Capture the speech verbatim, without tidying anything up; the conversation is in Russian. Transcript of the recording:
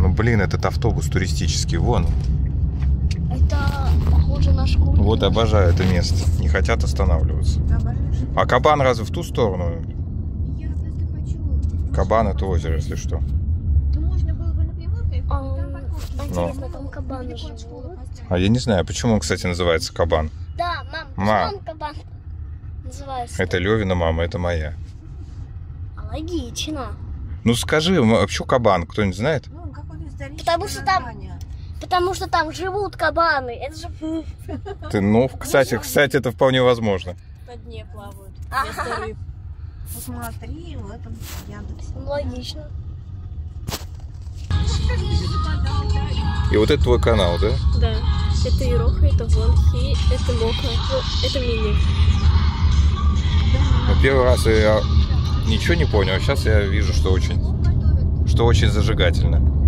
Ну блин, этот автобус туристический, вон. Это похоже на школу. Вот обожаю это место. Не хотят останавливаться. А Кабан разве в ту сторону? Я просто хочу. Кабан это озеро, если что. Ну, можно было бы напрямую проехать, А, там парковки. а Но. интересно, там кабаны Недалеко от живут? школы поставить. А я не знаю, почему он, кстати, называется Кабан. Да, мам, Ма. почему он кабан называется? Это Левина мама, это моя. Логично. Ну скажи, м, почему Кабан? Кто-нибудь знает? Ну, какое-то историческое Потому что там- название. Потому что там живут кабаны. Это же... Ты, ну, кстати, кстати, это вполне возможно. На дне плавают. Ага. Вместо рыб. Посмотри в этом Яндексе. Логично. И вот это твой канал, да? Да. Это Ироха, это Вонхи, это Мока, ну, это Мини. Ну, первый раз я ничего не понял, а сейчас я вижу, что очень, что очень зажигательно.